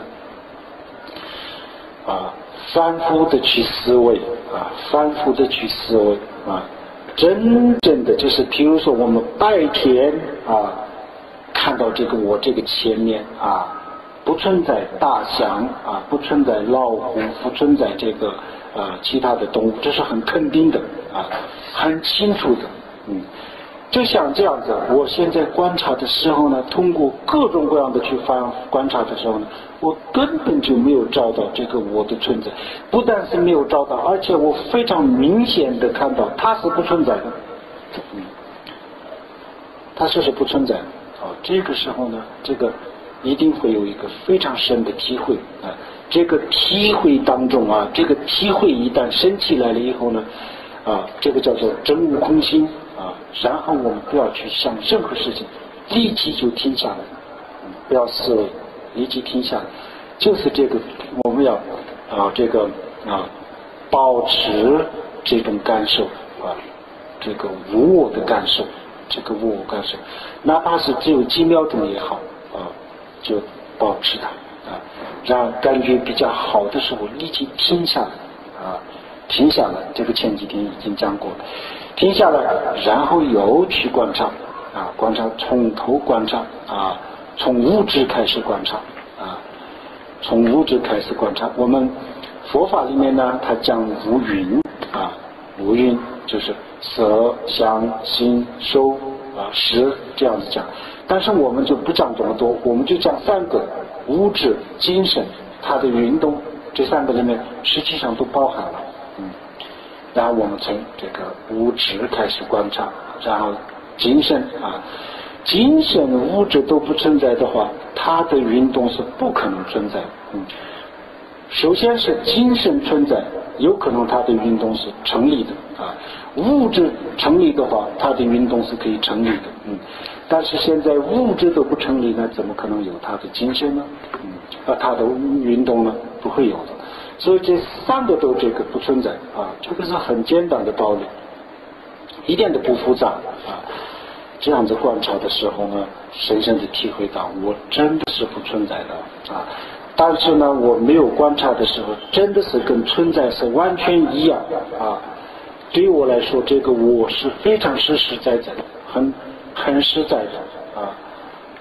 啊，反复的去思维啊，反复的去思维啊，真正的就是，比如说我们白天啊。看到这个我这个前面啊，不存在大象啊，不存在老虎，不存在这个啊其他的动物，这是很肯定的啊，很清楚的，嗯，就像这样子。我现在观察的时候呢，通过各种各样的去翻观察的时候呢，我根本就没有找到这个我的存在，不但是没有找到，而且我非常明显的看到它是不存在的，嗯，它就是不存在的。啊，这个时候呢，这个一定会有一个非常深的体会啊。这个体会当中啊，这个体会一旦升起来了以后呢，啊，这个叫做真悟空心啊。然后我们不要去想任何事情，立即就停下来，嗯，不要思维，立即停下来，就是这个我们要啊这个啊保持这种感受啊，这个无我的感受。这个无我感受，哪怕是只有几秒钟也好啊，就保持它啊，让感觉比较好的时候立即停下来啊，停下来。这个前几天已经讲过了，停下来，然后又去观察啊，观察从头观察啊，从物质开始观察啊，从物质开始观察。我们佛法里面呢，它讲五蕴啊，五蕴就是色、香、行、受啊、识这样子讲，但是我们就不讲这么多，我们就讲三个：物质、精神，它的运动，这三个里面实际上都包含了。嗯，然后我们从这个物质开始观察，然后精神啊，精神、物质都不存在的话，它的运动是不可能存在。嗯，首先是精神存在，有可能它的运动是成立的啊。物质成立的话，它的运动是可以成立的，嗯。但是现在物质都不成立呢，怎么可能有它的精神呢？嗯，而它的运动呢，不会有的。所以这三个都这个不存在啊，这个是很简单的道理，一点都不复杂啊。这样子观察的时候呢，深深的体会到我真的是不存在的啊。但是呢，我没有观察的时候，真的是跟存在是完全一样啊。对于我来说，这个我是非常实实在在的，很很实在的啊。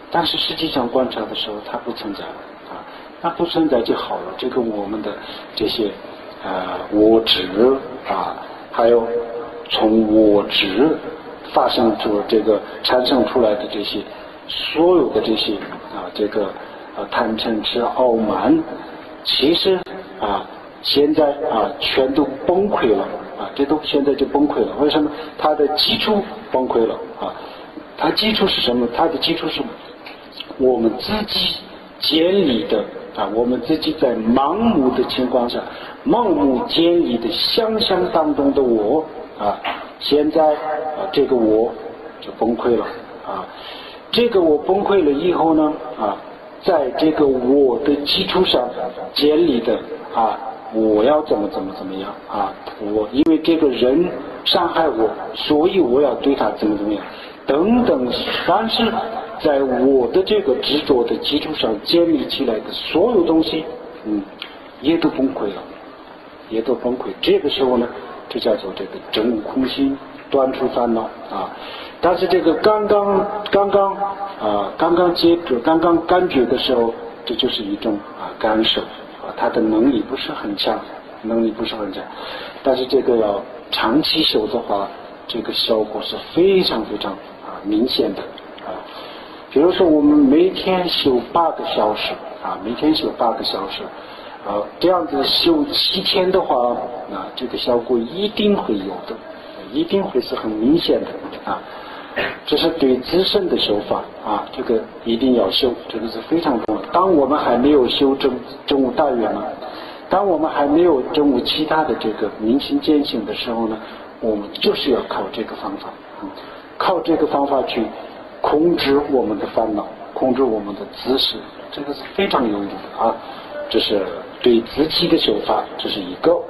但是实际上观察的时候它不存在啊，那不存在就好了。这个我们的这些呃我执啊，还有从我执发生出这个产生出来的这些所有的这些啊这个呃贪嗔痴傲慢，其实啊现在啊全都崩溃了啊，这都现在就崩溃了。为什么？它的基础崩溃了啊。它基础是什么？它的基础是我们自己建立的啊，我们自己在盲目的情况下，盲目建立的想象当中的我啊，现在啊这个我就崩溃了啊，这个我崩溃了以后呢啊，在这个我的基础上建立的啊，我要怎么怎么怎么样啊，我因为这个人伤害我，所以我要对他怎么怎么样。等等，凡是在我的这个执着的基础上建立起来的所有东西，嗯，也都崩溃了，也都崩溃。这个时候呢，就叫做这个真悟空心，断除烦恼啊。但是这个刚刚刚刚啊，刚刚接触、刚刚感觉的时候，这就是一种啊感受啊，它的能力不是很强，能力不是很强。但是这个要长期修的话，这个效果是非常非常啊明显的啊。比如说我们每天修八个小时啊，每天修八个小时，啊，这样子修七天的话，啊，这个效果一定会有的，一定会是很明显的啊。这是对自身的修法啊，这个一定要修，这个是非常重要。当我们还没有修正证悟大圆满，当我们还没有证悟其他的这个明心见性的时候呢，我们就是要靠这个方法，嗯，靠这个方法去控制我们的烦恼，控制我们的姿势，这个是非常有用的啊。这是对自己的修法，这是一个。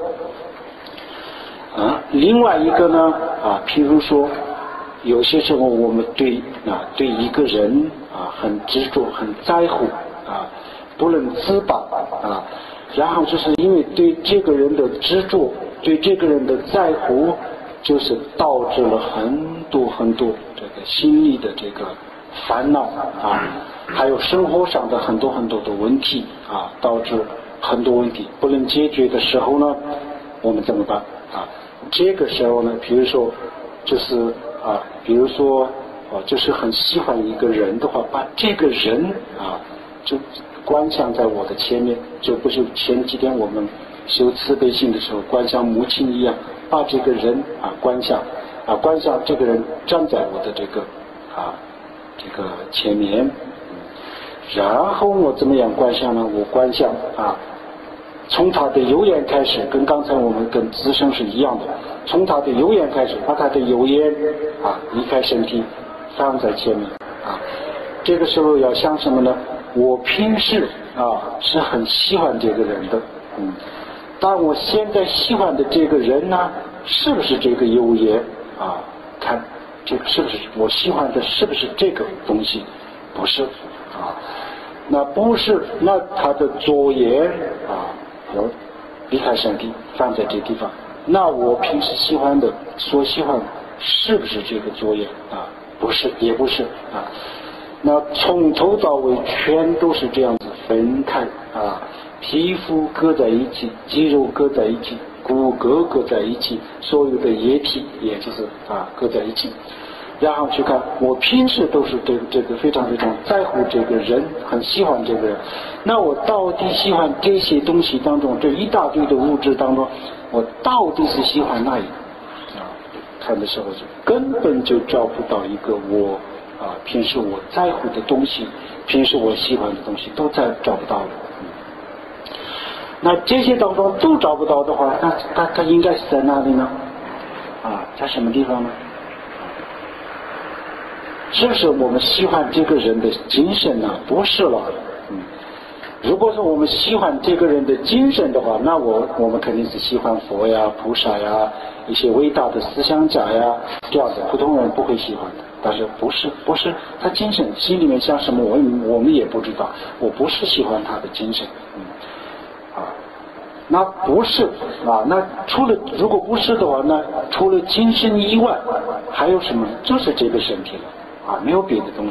啊，另外一个呢啊，譬如说，有些时候我们对啊对一个人啊很执着、很在乎啊，不能自拔啊，然后就是因为对这个人的执着、对这个人的在乎，就是导致了很多很多这个心理的这个烦恼啊，还有生活上的很多很多的问题啊，导致很多问题不能解决的时候呢，我们怎么办啊？这个时候呢，比如说就是啊，比如说啊，就是很喜欢一个人的话，把这个人啊就观想在我的前面，就不是前几天我们修慈悲心的时候观想母亲一样，把这个人啊观想啊观想这个人站在我的这个啊这个前面，然后我怎么样观想呢？我观想啊，从他的右眼开始，跟刚才我们跟自身是一样的，从他的右眼开始，把他的右眼啊离开身体，放在前面啊。这个时候要想什么呢？我平时啊是很喜欢这个人的，嗯，但我现在喜欢的这个人呢，是不是这个右眼啊？看这个是不是我喜欢的，是不是这个东西？不是啊，那不是，那他的左眼啊。要离开身体，放在这地方。那我平时喜欢的，所喜欢的，是不是这个左眼啊？不是，也不是啊。那从头到尾全都是这样子分开啊，皮肤搁在一起，肌肉搁在一起，骨骼搁在一起，所有的液体也就是啊搁在一起。然后去看，我平时都是这个这个非常非常在乎这个人，很喜欢这个人。那我到底喜欢这些东西当中，这一大堆的物质当中，我到底是喜欢哪一个？啊，看的时候就根本就找不到一个我啊，平时我在乎的东西，平时我喜欢的东西都在找不到了。嗯、那这些当中都找不到的话，那它它应该是在哪里呢？啊，在什么地方呢？是不是我们喜欢这个人的精神呢？不是了。嗯，如果说我们喜欢这个人的精神的话，那我我们肯定是喜欢佛呀、菩萨呀、一些伟大的思想家呀，这样的普通人不会喜欢的。但是不是不是他精神心里面想什么，我我们也不知道。我不是喜欢他的精神，嗯，啊，那不是啊，那除了如果不是的话，那除了精神以外，还有什么？就是这个身体了。啊，没有别的东西，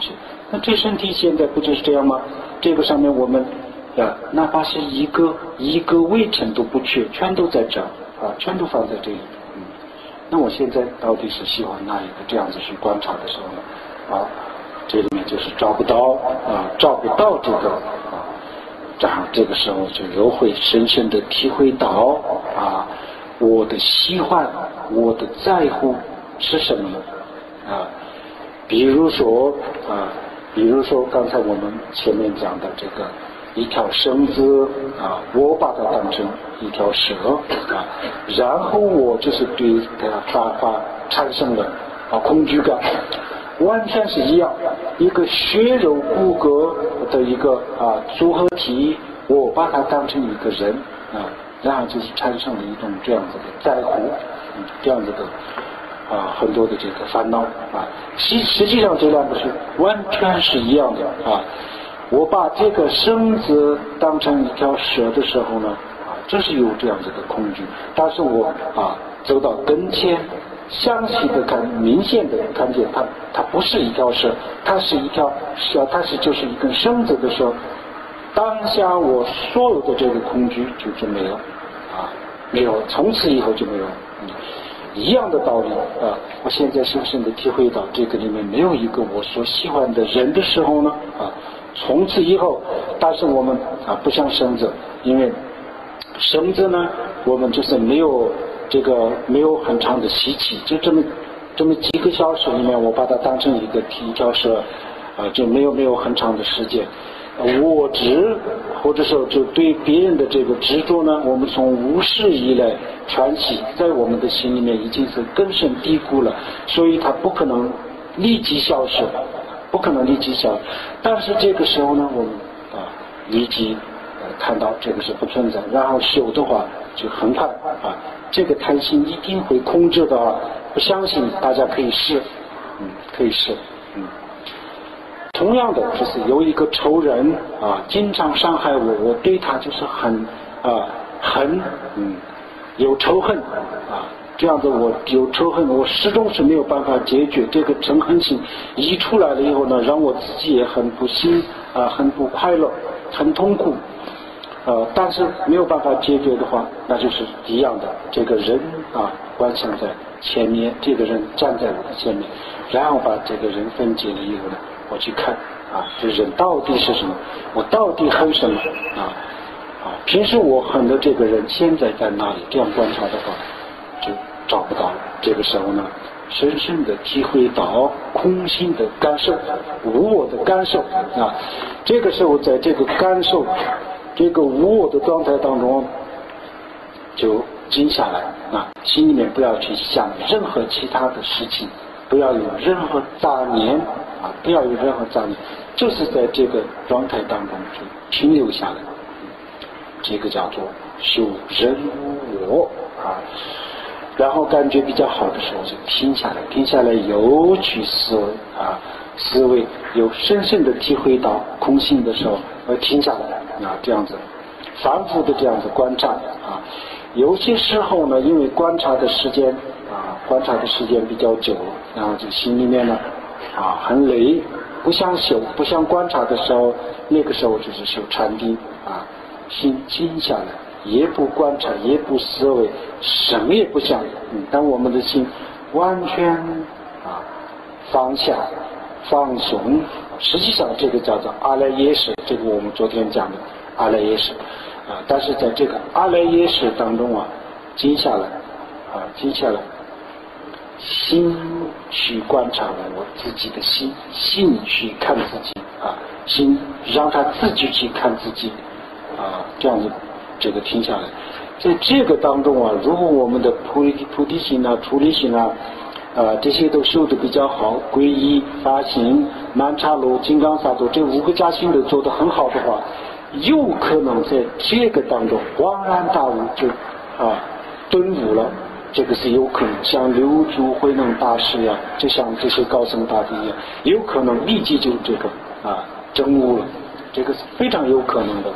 那这身体现在不就是这样吗？这个上面我们啊，哪怕是一个一个微尘都不缺，全都在这儿啊，全都放在这里。嗯，那我现在到底是喜欢哪一个？这样子去观察的时候呢，啊，这里面就是找不到啊，找不到这个啊，然后这个时候就又会深深的体会到啊，我的喜欢，我的在乎是什么呢？啊，比如说啊。比如说刚才我们前面讲的这个一条绳子啊，我把它当成一条蛇啊，然后我就是对它发发产生了啊恐惧感，完全是一样，一个血肉骨骼的一个啊组合体，我把它当成一个人啊，然后就是产生了一种这样子的在乎，嗯、这样子的。啊，很多的这个烦恼啊，实实际上这两个是完全是一样的啊。我把这个绳子当成一条蛇的时候呢，啊，这是有这样子的恐惧。但是我啊走到跟前，详细的看，明显的看见它，它不是一条蛇，它是一条蛇，它是就是一根绳子的时候，当下我所有的这个恐惧就就没有啊，没有，从此以后就没有。嗯，一样的道理啊！我现在深深的体会到，这个里面没有一个我所喜欢的人的时候呢，啊，从此以后，但是我们啊不像绳子，因为绳子呢，我们就是没有这个没有很长的吸气，就这么这么几个小时里面，我把它当成一个一条蛇，啊，就没有没有很长的时间。我执或者说就对别人的这个执着呢，我们从无始以来传习在我们的心里面已经是根深蒂固了，所以它不可能立即消失，不可能立即消失。但是这个时候呢，我们啊立即呃看到这个是不存在，然后修的话就很快啊，这个贪心一定会控制的啊！不相信大家可以试，嗯，可以试，嗯。同样的，就是有一个仇人啊，经常伤害我，我对他就是很啊很嗯有仇恨啊，这样子我有仇恨，我始终是没有办法解决。这个嗔恨心一出来了以后呢，让我自己也很不幸啊，很不快乐，很痛苦。呃，但是没有办法解决的话，那就是一样的。这个人啊，观想在前面，这个人站在我的前面，然后把这个人分解了以后呢，我去看啊，这人到底是什么？我到底恨什么啊？啊，平时我恨的这个人现在在哪里？这样观察的话，就找不到了。这个时候呢，深深的体会到空性的感受，无我的感受啊。这个时候，在这个感受、这个无我的状态当中，就静下来啊，心里面不要去想任何其他的事情，不要有任何杂念啊，不要有任何杂念，就是在这个状态当中就停留下来。这个叫做修人无我啊，然后感觉比较好的时候就停下来，停下来又去思维啊，思维有深深的体会到空性的时候，呃，停下来啊，这样子反复的这样子观察啊。有些时候呢，因为观察的时间啊，观察的时间比较久，然后就心里面呢啊很累，不想修，不想观察的时候，那个时候就是修禅定啊。心静下来，也不观察，也不思维，什么也不想。嗯，当我们的心完全啊放下、放松，实际上这个叫做阿赖耶识，这个我们昨天讲的阿赖耶识啊。但是在这个阿赖耶识当中啊，静下来啊，静下来，心去观察我自己的心，心去看自己啊，心让他自己去看自己。啊，这样子，这个停下来，在这个当中啊，如果我们的菩提菩提心啊、出离心啊，啊这些都修得比较好，皈依、发心、曼荼罗、金刚萨埵这五个加行都做得很好的话，有可能在这个当中恍然大悟，就啊顿悟了。这个是有可能，像六祖慧能大师呀、啊，就像这些高僧大德一样，有可能立即就这个啊证悟了，这个是非常有可能的。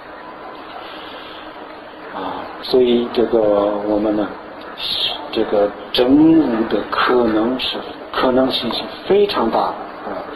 啊，所以这个我们呢，这个证悟的可能是可能性是非常大啊。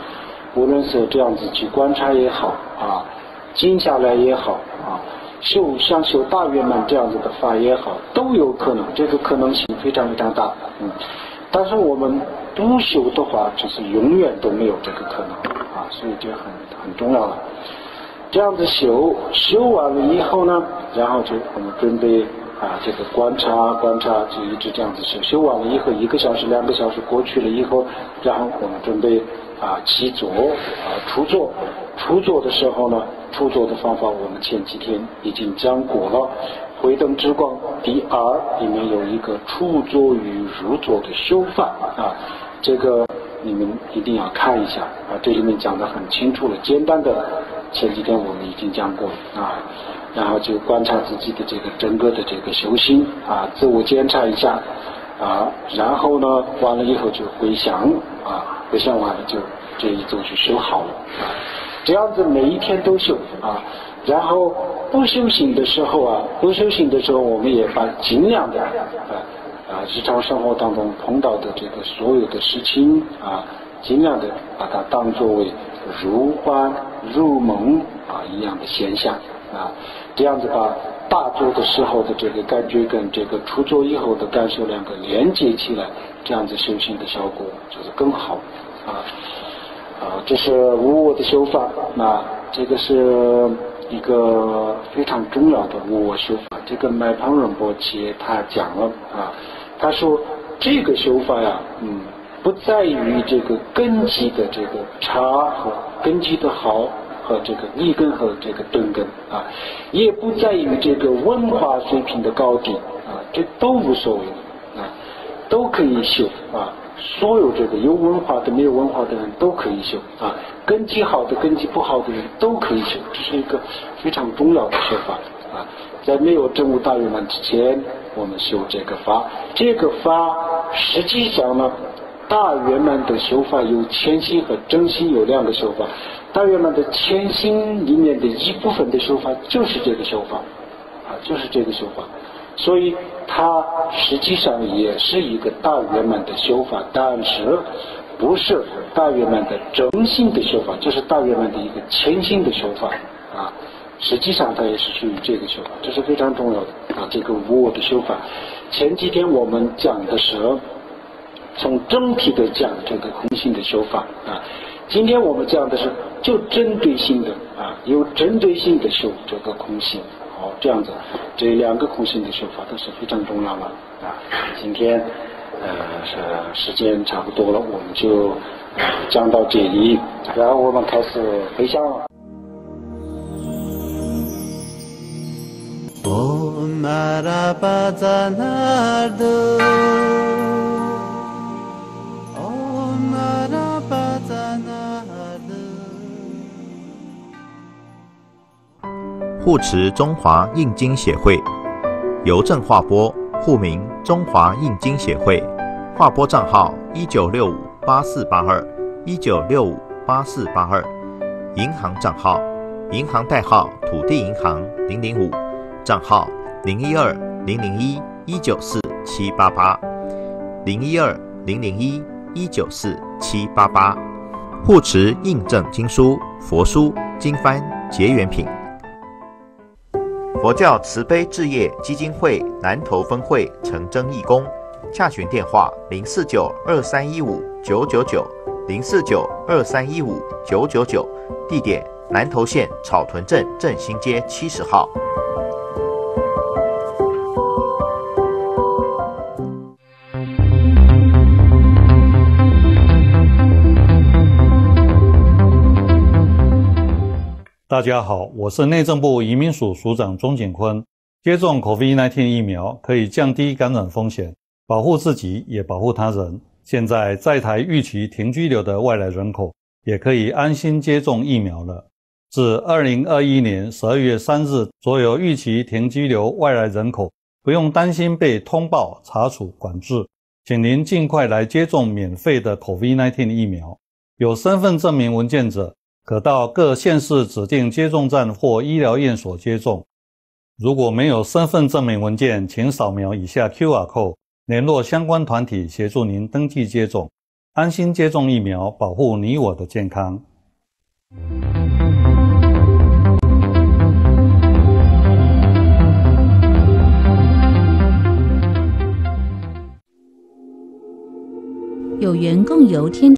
无论是这样子去观察也好啊，静下来也好啊，修像修大圆满这样子的法也好，都有可能，这个可能性非常非常大。嗯，但是我们不修的话，就是永远都没有这个可能啊，所以这很很重要了。这样子修修完了以后呢，然后就我们准备啊，这个观察观察，就一直这样子修。修完了以后，一个小时、两个小时过去了以后，然后我们准备啊起坐啊出坐。出坐的时候呢，出坐的方法我们前几天已经讲过了。慧灯之光第二里面有一个出坐与入坐的修法啊，这个你们一定要看一下啊，这里面讲得很清楚了。简单的前几天我们已经讲过啊。然后就观察自己的这个整个的这个修行啊，自我检查一下啊，然后呢，完了以后就回想啊，回想完了就这一周就修好了啊，这样子每一天都修啊，然后不修行的时候啊，不修行的时候，我们也把尽量的啊啊日常生活当中碰到的这个所有的事情啊，尽量的把它当作为如幻如梦啊一样的现象。啊，这样子把大坐的时候的这个感觉跟这个出坐以后的感受两个连接起来，这样子修行的效果就是更好啊啊，这是无我的修法。那这个是一个非常重要的无我修法。这个麦胖仁波切他讲了啊，他说这个修法呀，嗯，不在于这个根基的这个差和根基的好。和这个立根和这个钝根啊，也不在于这个文化水平的高低啊，这都无所谓的啊，都可以修啊。所有这个有文化的、没有文化的人都可以修啊，根基好的、根基不好的人都可以修，这是一个非常重要的修法啊。在没有证悟大圆满之前，我们修这个法，这个法实际上呢。大圆满的修法有前心和正心有两个修法，大圆满的前心里面的一部分的修法就是这个修法啊，就是这个修法，所以它实际上也是一个大圆满的修法，但是不是大圆满的正心的修法，就是大圆满的一个前心的修法啊，实际上它也是属于这个修法，这是非常重要的啊，这个无我的修法。前几天我们讲的时候从整体的讲这个空性的修法啊，今天我们讲的是就针对性的啊，有针对性的修这个空性。好，这样子，这两个空性的修法都是非常重要的啊。今天呃是时间差不多了，我们就、呃、讲到这里，然后我们开始回向了。Om Arapatanardo 护持中华印经协会，邮政划拨，户名中华印经协会，划拨账号一九六五八四八二一九六五八四八二，银行账号银行代号土地银行零零五，账号零一二零零一一九四七八八零一二零零一一九四七八八，护持印证经书、佛书、经幡、结缘品。佛教慈悲置业基金会南投分会陈真义工，洽询电话零四九二三一五九九九零四九二三一五九九九，地点南投县草屯镇振兴街七十号。 大家好，我是内政部移民署署长钟景坤。接种 COVID 十九 疫苗可以降低感染风险，保护自己也保护他人。现在在台预期停居留的外来人口也可以安心接种疫苗了。自二零二一年十二月三日，所有预期停居留外来人口不用担心被通报、查处、管制，请您尽快来接种免费的 COVID 十九 疫苗。有身份证明文件者可到各县市指定接种站或医疗院所接种。如果没有身份证明文件，请扫描以下 Q R code 联络相关团体协助您登记接种。安心接种疫苗，保护你我的健康。 有缘共游天